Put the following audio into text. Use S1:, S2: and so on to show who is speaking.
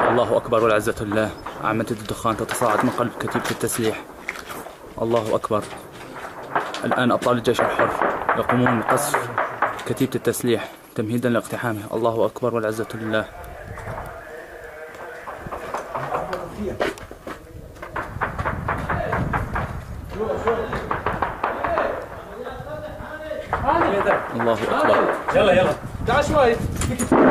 S1: الله أكبر والعزة لله. أعمدة الدخان تتصاعد من قلب كتيبة التسليح. الله أكبر. الآن أبطال الجيش الحر يقومون بقصف كتيبة التسليح تمهيدا لاقتحامه. الله أكبر والعزة لله. الله أكبر.
S2: يلا تعال شوي.